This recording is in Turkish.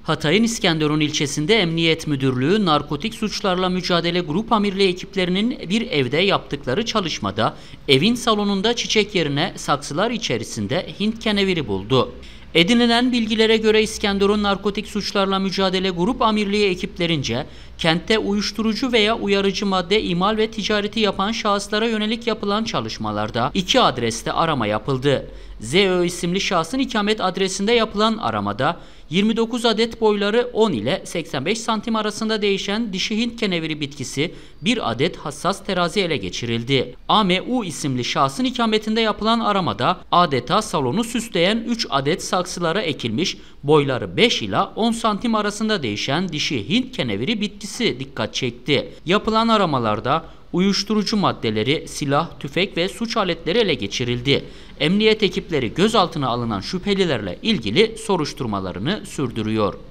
Hatay'ın İskenderun ilçesinde Emniyet Müdürlüğü Narkotik Suçlarla Mücadele Grup Amirliği ekiplerinin bir evde yaptıkları çalışmada evin salonunda çiçek yerine saksılar içerisinde Hint keneviri buldu. Edinilen bilgilere göre İskenderun Narkotik Suçlarla Mücadele Grup Amirliği ekiplerince kentte uyuşturucu veya uyarıcı madde imal ve ticareti yapan şahıslara yönelik yapılan çalışmalarda 2 adreste arama yapıldı. ZÖ isimli şahsın ikamet adresinde yapılan aramada 29 adet boyları 10 ile 85 santim arasında değişen dişi Hint keneviri bitkisi, 1 adet hassas terazi ele geçirildi. AMU isimli şahsın ikametinde yapılan aramada adeta salonu süsleyen 3 adet saksılara ekilmiş boyları 5 ila 10 santim arasında değişen dişi Hint keneviri bitkisi dikkat çekti. Yapılan aramalarda uyuşturucu maddeleri, silah, tüfek ve suç aletleri ele geçirildi. Emniyet ekipleri gözaltına alınan şüphelilerle ilgili soruşturmalarını sürdürüyor.